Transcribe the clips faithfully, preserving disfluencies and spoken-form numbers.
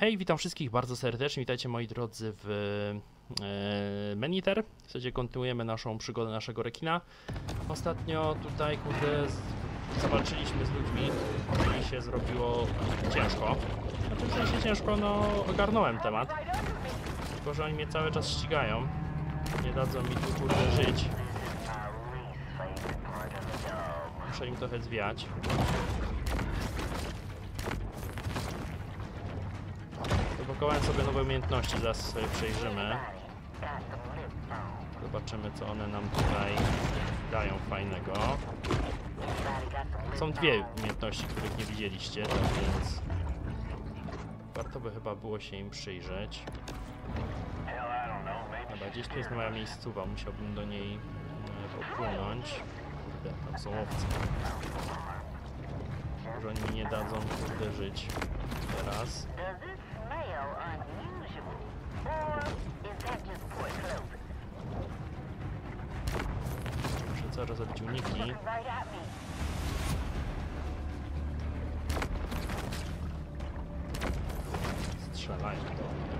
Hej, witam wszystkich bardzo serdecznie, witajcie moi drodzy w e, Meniter. W zasadzie kontynuujemy naszą przygodę naszego rekina. Ostatnio tutaj, kurde, z, zawalczyliśmy z ludźmi i się zrobiło ciężko. Znaczy w sensie ciężko, no ogarnąłem temat. Tylko że oni mnie cały czas ścigają. Nie dadzą mi tu, kurde, żyć. Muszę im trochę zwiać. Wypakowałem sobie nowe umiejętności, zaraz sobie przejrzymy. Zobaczymy, co one nam tutaj dają fajnego. Są dwie umiejętności, których nie widzieliście, tak więc warto by chyba było się im przyjrzeć. Dobra, gdzieś tu jest moja miejscowa, musiałbym do niej popłynąć. Kurde, tam są owce. Może oni mi nie dadzą, kurde, żyć teraz. Muszę cały czas robić uniki. Strzelają do mnie.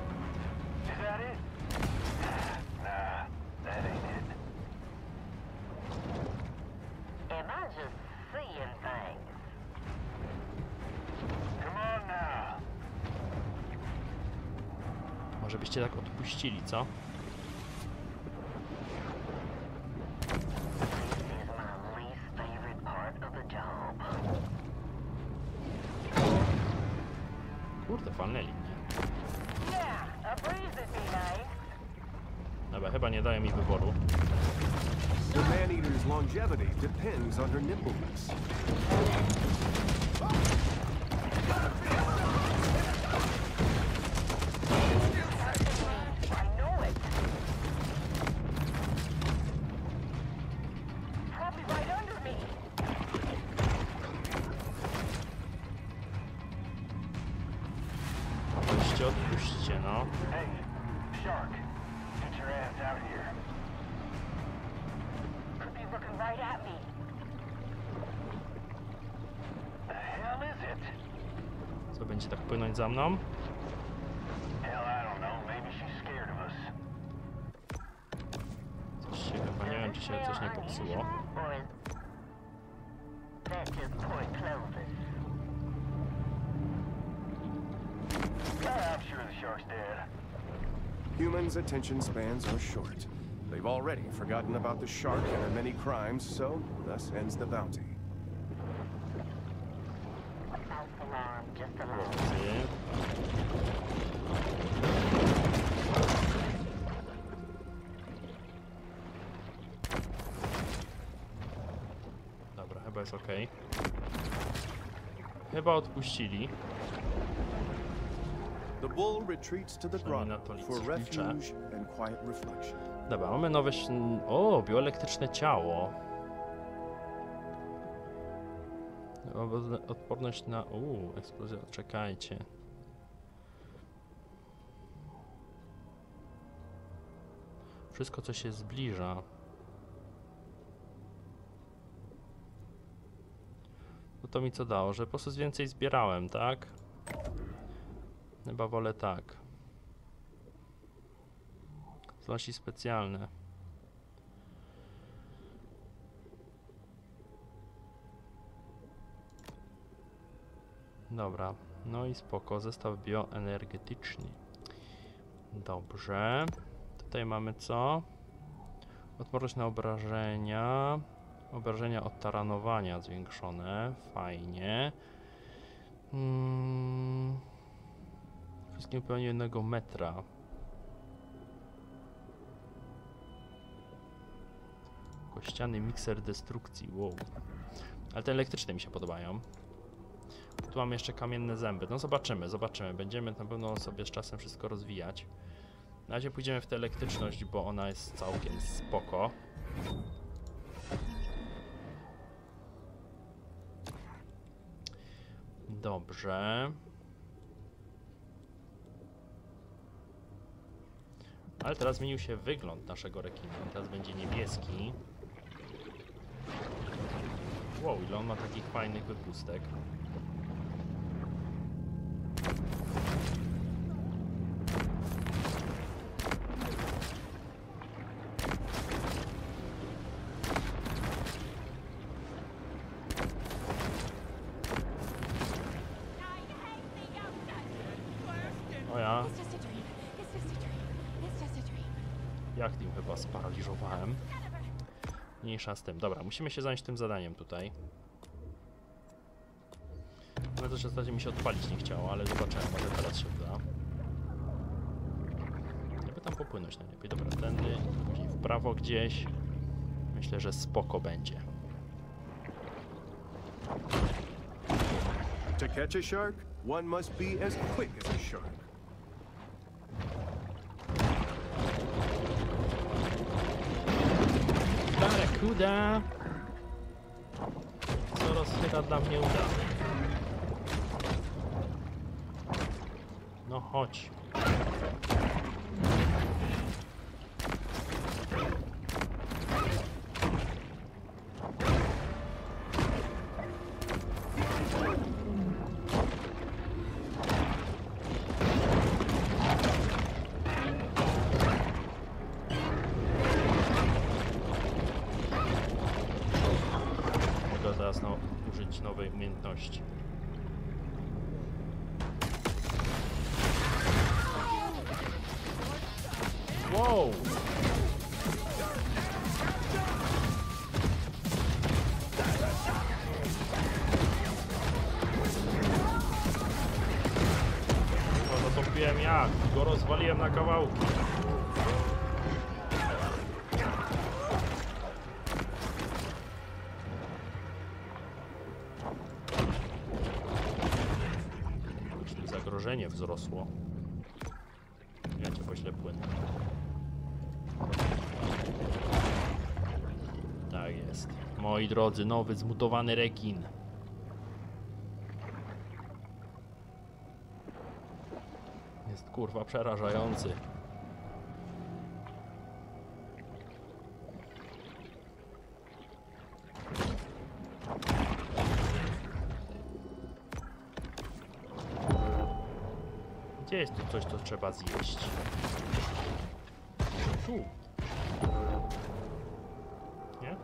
Może byście tak odpuścili, co? Kurde, falnęli mnie. Dobra, chyba nie dają mi wyboru. The man-eater's longevity depends on her nimbleness. Odpuśćcie, odpuśćcie, no. Hey, Shark, get your ass out here. Could be looking right at me. The hell is it? Co, będzie tak płynąć za mną? Hell, I don't know. Maybe she's scared of us. Coś się chyba, nie wiem, czy się coś nie popsuło. I'm sure the shark's dead. Humans' attention spans are short. They've already forgotten about the shark and her many crimes, so thus ends the bounty. Chłopcy. Dobra, chyba jest ok. Chyba odpuścili. The bull retreats to the Przynajmniej na grotto to for liczę. refuge and quiet reflection. Dobra, mamy nowe... śn- O, bioelektryczne ciało. Obo- Odporność na... Uuu, eksplozja. Czekajcie. Wszystko, co się zbliża. No to mi co dało? Że po prostu więcej zbierałem, tak? Chyba wolę tak. Zdolności specjalne. Dobra, no i spoko, zestaw bioenergetyczny. Dobrze. Tutaj mamy co? Odporność na obrażenia. Obrażenia od taranowania zwiększone. Fajnie. Hmm. Wszystkim pełni jednego metra. Kościany mikser destrukcji, wow. Ale te elektryczne mi się podobają. Tu mamy jeszcze kamienne zęby. No zobaczymy, zobaczymy. Będziemy na pewno sobie z czasem wszystko rozwijać. Na razie pójdziemy w tę elektryczność, bo ona jest całkiem spoko. Dobrze. Ale teraz zmienił się wygląd naszego rekina. Teraz będzie niebieski. Wow, ile on ma takich fajnych wypustek. O ja, It's just a dream. It's just a dream. It's just a dream. jak tym chyba sparaliżowałem. Mniejsza z tym. Dobra, musimy się zająć tym zadaniem tutaj. No też ostatnio mi się odpalić nie chciało, ale zobaczymy, może teraz się uda. Jakby tam popłynąć najlepiej. Dobra, tędy, później w prawo gdzieś. Myślę, że spoko będzie. To catch a shark, one must be as quick as a shark. Barakuda! Co rozchyla dla mnie uda. No chodź. Mogę teraz no, użyć nowej umiejętności. Wow! No zatopiłem ja, go rozwaliłem na kawałki. Czyli zagrożenie wzrosło. Ja cię pośle płynę. Tak jest. Moi drodzy, nowy zmutowany rekin. Jest kurwa przerażający. Gdzie jest tu coś, co trzeba zjeść? Tu. Nie?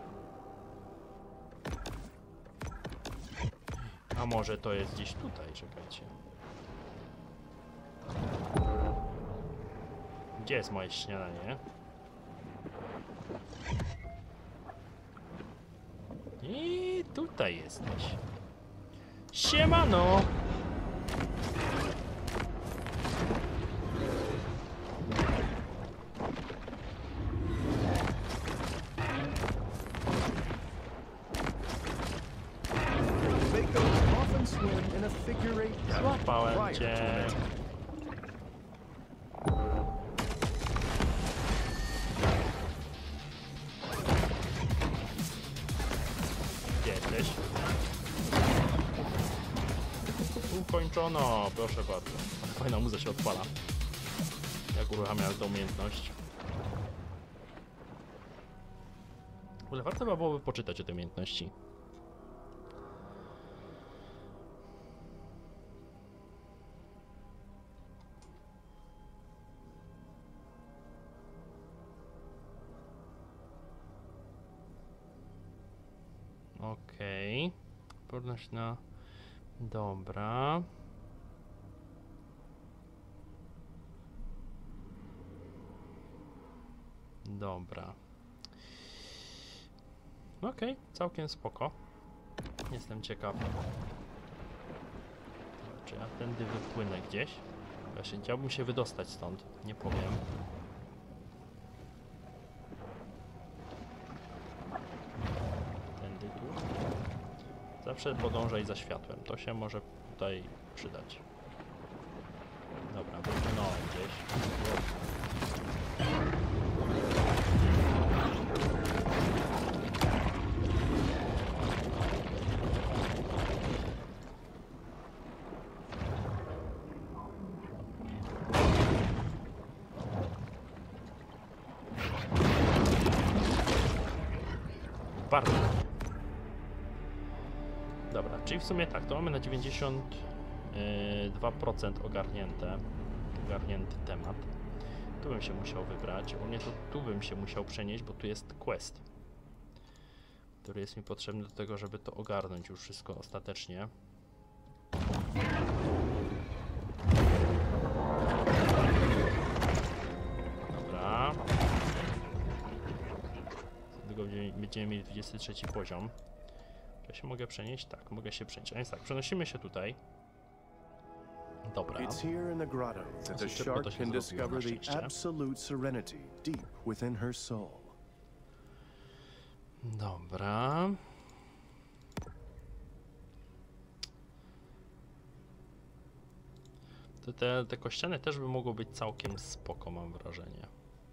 A może to jest gdzieś tutaj, czekajcie. Gdzie jest moje śniadanie? I tutaj jesteś. Siemano! Makos often swim in a figure eight pattern Złapałem prior to cię. mating. Gdzie jesteś? Ukończono, proszę bardzo. Fajna muza się odpala. Jak uruchamiam tę umiejętność. W ogóle warto by byłoby poczytać o tej umiejętności. Okej. Okay. Podnoś na... Dobra. Dobra. Okej, okay, całkiem spoko. Jestem ciekaw. Czy ja tędy wypłynę gdzieś? Właśnie chciałbym się wydostać stąd, nie powiem. Tędy tu. Zawsze podążaj za światłem, to się może tutaj przydać. Dobra, wypłynąłem gdzieś. Bardzo. Dobra, czyli w sumie tak, to mamy na dziewięćdziesiąt dwa procent ogarnięte, ogarnięty temat. Tu bym się musiał wybrać, u mnie to tu bym się musiał przenieść, bo tu jest quest, który jest mi potrzebny do tego, żeby to ogarnąć już wszystko ostatecznie. będziemy mieli dwudziesty trzeci poziom. Czy ja się mogę przenieść? Tak, mogę się przenieść. A więc tak, przenosimy się tutaj. Dobra. It's here in the grotto that the shark can discover the absolute serenity deep within her soul. Dobra. Te, te, te kościany też by mogło być całkiem spoko, mam wrażenie.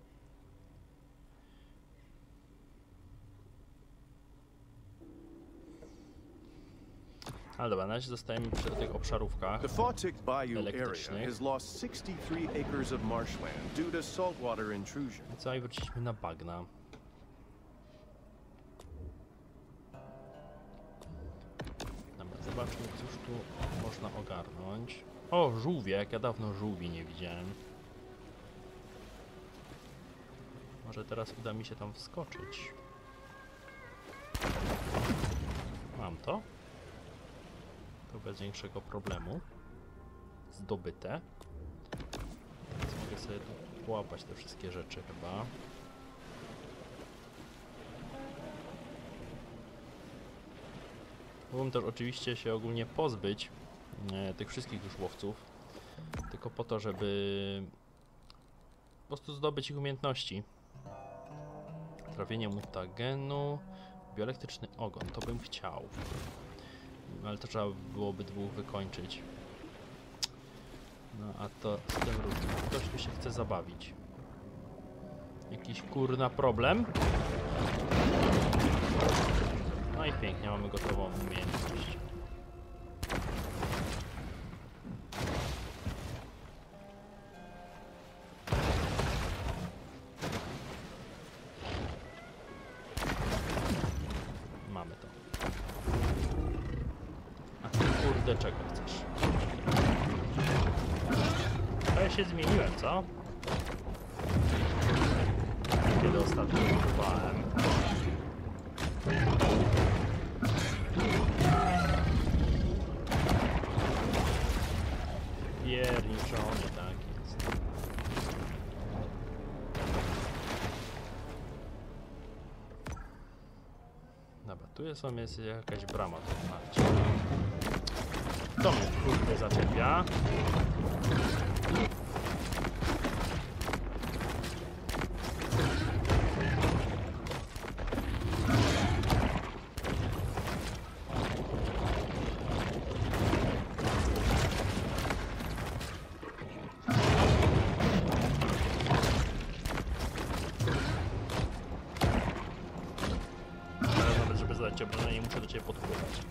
Ale dobra, na razie zostajemy przy tych obszarówkach The Fawtick Bayou area elektrycznych. has lost sixty-three acres of marshland due to saltwater intrusion. I co, i wróciliśmy na bagna. Dobra, zobaczmy, cóż tu można ogarnąć. O, żółwie, jak ja dawno żółwi nie widziałem. Może teraz uda mi się tam wskoczyć. Mam to. To bez większego problemu. Zdobyte. Teraz mogę sobie tu połapać te wszystkie rzeczy chyba. Mógłbym też oczywiście się ogólnie pozbyć e, tych wszystkich już łowców. Tylko po to, żeby po prostu zdobyć ich umiejętności. Trawienie mutagenu, bioelektryczny ogon, to bym chciał. Ale to trzeba byłoby dwóch wykończyć. No a to z tym różnie. Ktoś mi się chce zabawić. Jakiś kurna problem? No i pięknie, mamy gotową umiejętność. Mamy to. A ty kurde czego chcesz? A ja się zmieniłem, co? Kiedy ostatnio próbowałem. Pierniczony, tak jest. Dobra, tu jest, jest jakaś brama do otwarcia. To mnie kurde zaczepia. Teraz nawet, żeby zadać obrażenie, nie muszę do ciebie podpływać.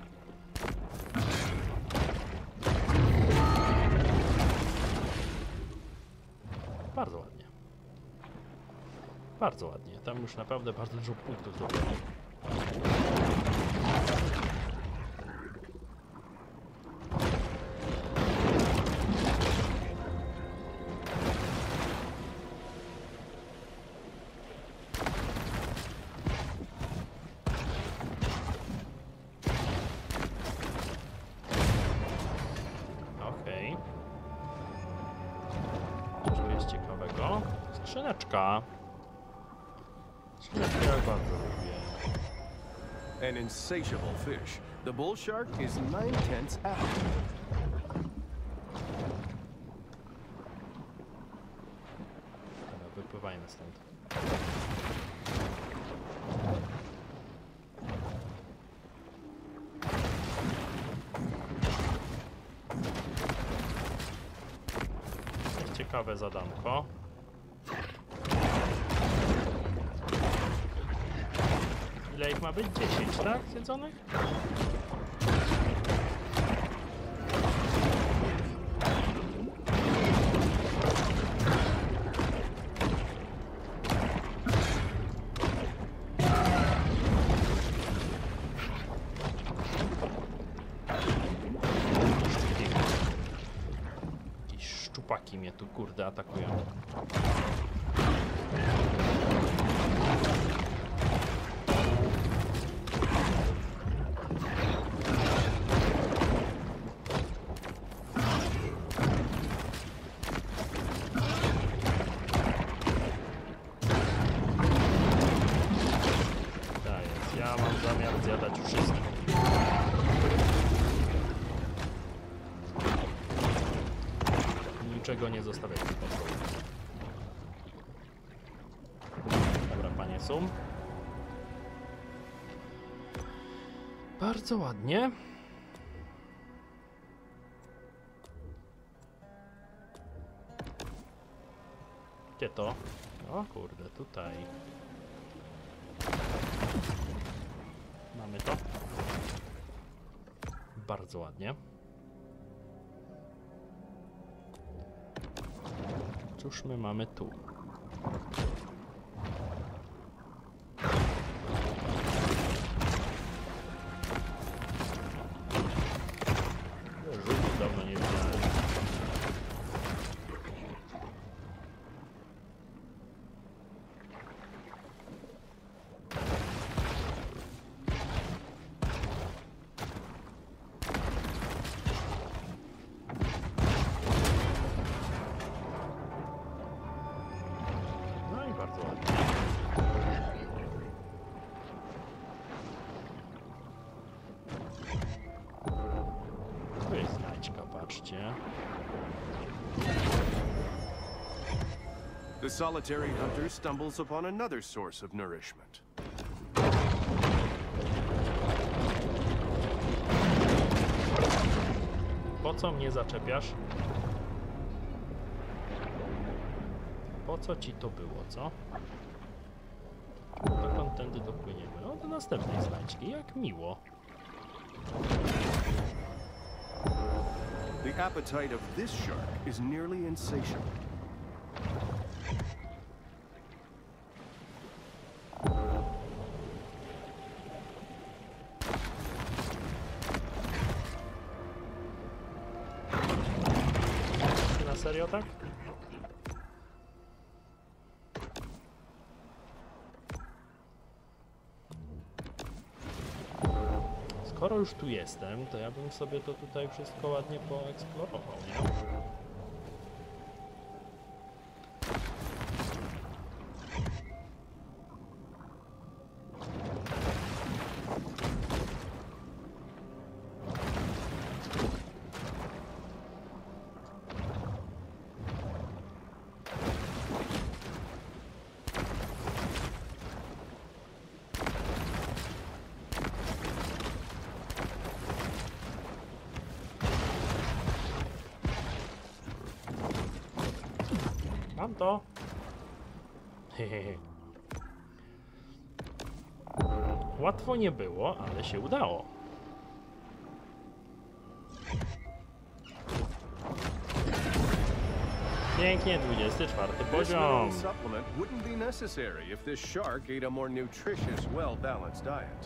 Bardzo ładnie. Bardzo ładnie. Tam już naprawdę bardzo dużo punktów zdobyłem. Okej. Co jest ciekawego? Skrzyneczka. Skrzyneczkę ja bardzo lubię. An insatiable fish, the bull shark is nine tenths out. Dobra, wypływajmy stąd. Jest ciekawe zadanko. Ile ich ma być? dziesięć, tak? Zjedzonych? Jakieś szczupaki mnie tu kurde atakują. niczego nie zostawiajcie pod wodą. Dobra, panie Sum. Bardzo ładnie. Gdzie to? O kurde, tutaj. Mamy to. Bardzo ładnie. Cóż my mamy tu? Żółtych dawno nie widziałem. No i bardzo ładnie. Tu jest znajdźka, patrzcie. The solitary hunter stumbles upon another source of nourishment. Po co mnie zaczepiasz? Po co ci to było, co? Dokąd tędy dopłyniemy? O, do następnej znajdźki, jak miło. The appetite of this shark is nearly insatiable. Na serio, tak? Skoro już tu jestem, to ja bym sobie to tutaj wszystko ładnie poeksplorował, nie? Mam to. Hehehe. Łatwo nie było, ale się udało. Pięknie, dwudziesty czwarty This poziom. mineral supplement wouldn't be necessary if this shark ate a more nutritious, well-balanced diet.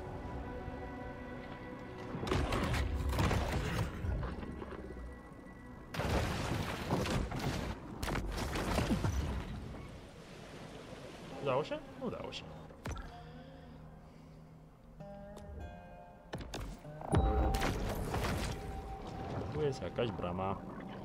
Udało się? Udało się. Tu jest jakaś brama.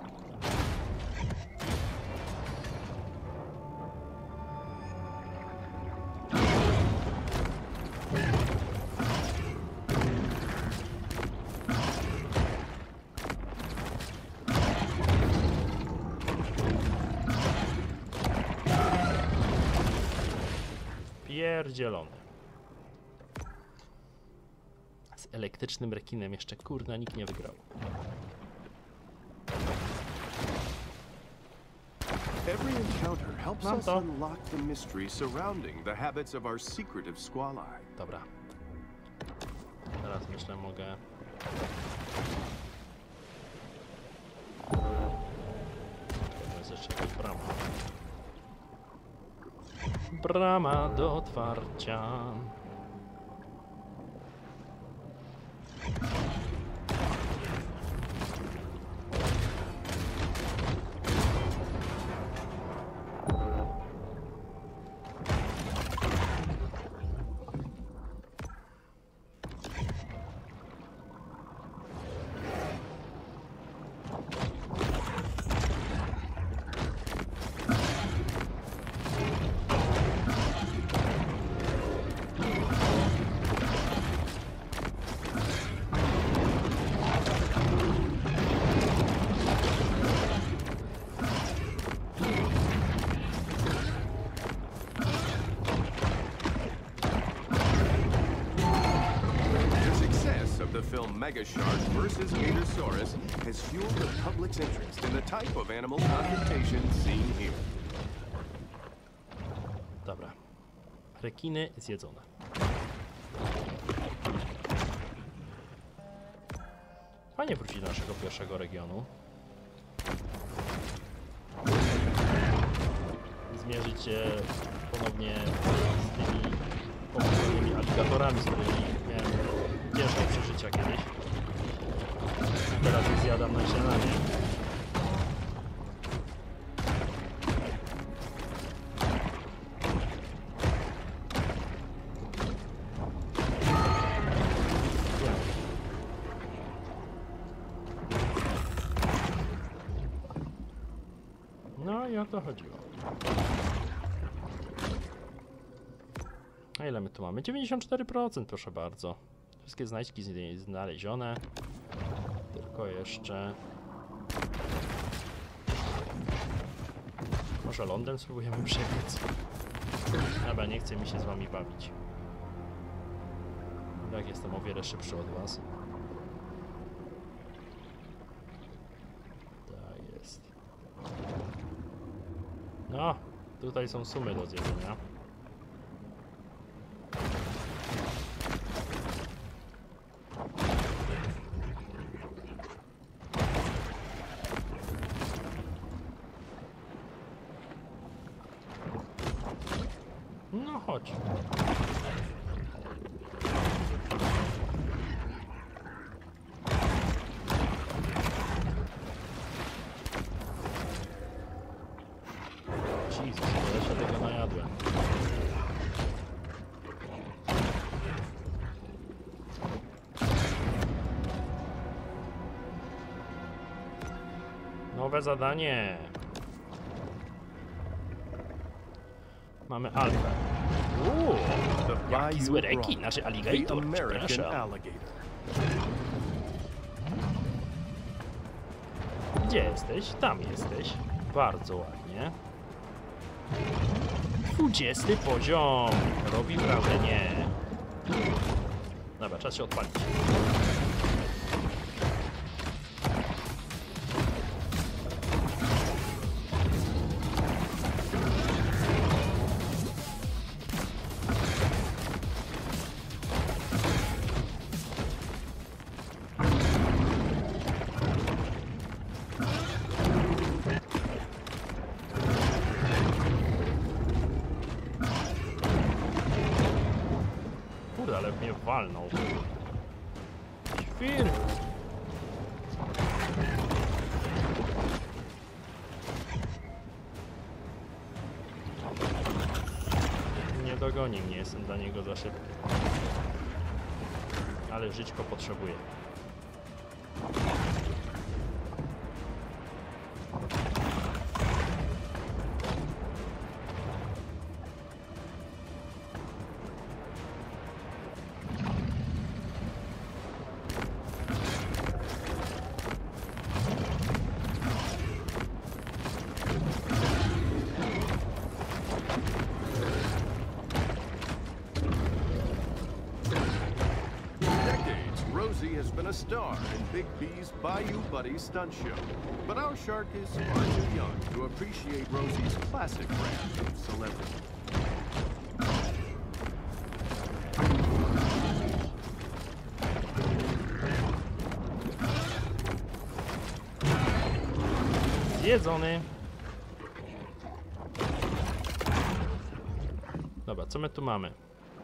Pierdzielony. Z elektrycznym rekinem jeszcze kurna nikt nie wygrał. Every encounter helps Mam us to. unlock the mystery surrounding the habits of our secretive squali. Dobra. Teraz myślę mogę... To jest jeszcze jakaś brama. Brama do otwarcia. Tiger Shark versus Gatorsaurus has fueled the public's interest in the type of animal confrontation seen here. Dobra. Rekiny zjedzone. Fajnie wrócić do naszego pierwszego regionu. Zmierzyć się ponownie z tymi pomocnymi aligatorami, z którymi miałem ciężkie przeżycia kiedyś. Teraz ich zjadam na śniadanie. No i o to chodziło. A ile my tu mamy? dziewięćdziesiąt cztery procent, proszę bardzo. Wszystkie znajdźki znalezione. Tylko jeszcze... Może lądem spróbujemy przebiec. Dobra, nie chce mi się z wami bawić. Jak jestem o wiele szybszy od was. Tak jest. No, tutaj są sumy do zjedzenia. No chodź. Jezus, ja się tego najadłem. Nowe zadanie. Mamy alfę. Uuu, jaki zły rekin, znaczy alligator, przepraszam. Gdzie jesteś? Tam jesteś. Bardzo ładnie. dwudziesty poziom. Robi wrażenie. Dobra, czas się odpalić. Ale mnie walnął. Świr! Nie dogoni mnie, jestem dla niego za szybki. Ale żyćko potrzebuje. Rosie has been a star in Big B's Bayou Buddies stunt show, but our shark is far too young to appreciate Rosie's classic brand of celebrity. Zjedzony. Dobra, co my tu mamy?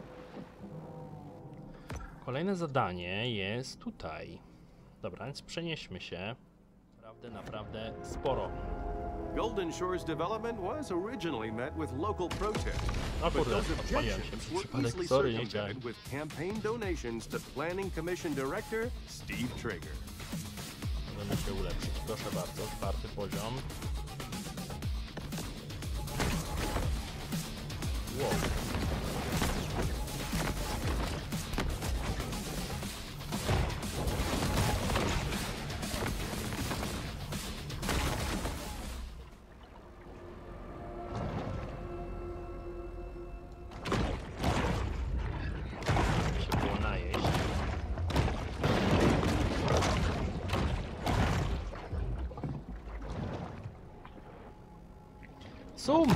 Kolejne zadanie jest tutaj. Dobra, więc przenieśmy się. Naprawdę, naprawdę sporo. Golden Shore's development was originally met with local protest, O but kurde, those odpaliłem się objections przez were przypadek. easily Sorry, nie chciałem. circumvented with campaign donations to Planning Commission Director Steve Traeger. Możemy się ulepszyć. Proszę bardzo, czwarty poziom. Wow. Się było najeść. Sum!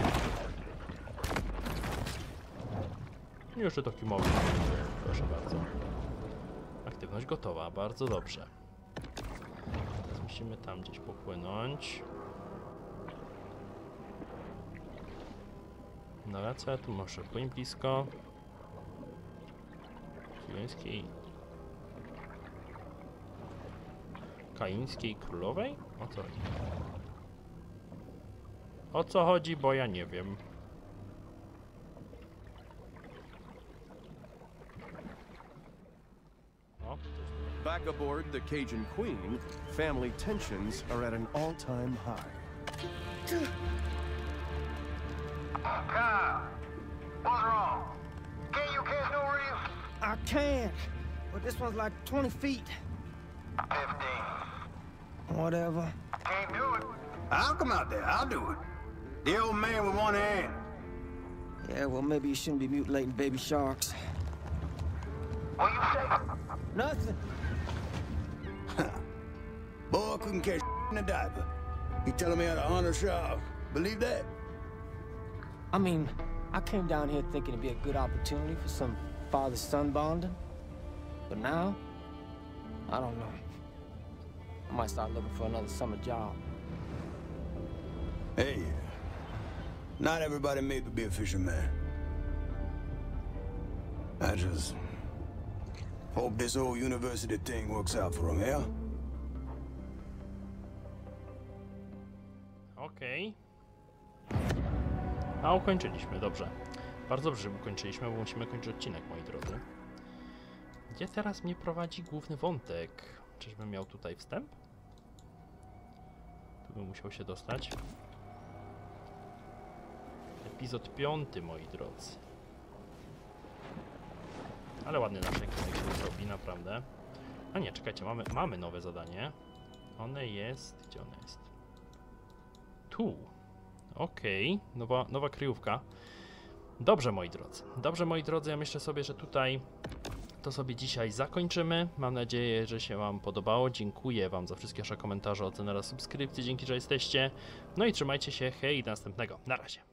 I jeszcze taki mały. Proszę bardzo. Aktywność gotowa, bardzo dobrze. Teraz musimy tam gdzieś popłynąć. No lecę, tu muszę płyń blisko. Kaińskiej... Kaińskiej Królowej? O co chodzi? O co chodzi, bo ja nie wiem. O, Back aboard the Cajun Queen, family tensions are at an all-time high. Kyle, what's wrong? Can't you catch no reefs? I can, but this one's like twenty feet. Fifteen. Whatever. Can't do it. I'll come out there. I'll do it. The old man with one hand. Yeah, well, maybe you shouldn't be mutilating baby sharks. What you say? Nothing. Boy couldn't catch in a diaper. He telling me how to hunt a shark. Believe that? I mean, I came down here thinking it'd be a good opportunity for some father-son bonding. But now, I don't know. I might start looking for another summer job. Hey, not everybody made to be a fisherman. I just hope this whole university thing works out for him, yeah? okej. A ukończyliśmy, dobrze. Bardzo dobrze, że ukończyliśmy, bo musimy kończyć odcinek, moi drodzy. Gdzie teraz mnie prowadzi główny wątek? Czyżbym miał tutaj wstęp? Tu bym musiał się dostać. Epizod piąty, moi drodzy. Ale ładny nasz ekran się zrobi, naprawdę. A nie, czekajcie, mamy, mamy nowe zadanie. One jest... Gdzie one jest? Tu. Okej, okay. nowa, nowa kryjówka. Dobrze, moi drodzy. Dobrze, moi drodzy, ja myślę sobie, że tutaj to sobie dzisiaj zakończymy. Mam nadzieję, że się wam podobało. Dziękuję wam za wszystkie wasze komentarze, oceny oraz subskrypcje. Dzięki, że jesteście. No i trzymajcie się. Hej, do następnego. Na razie.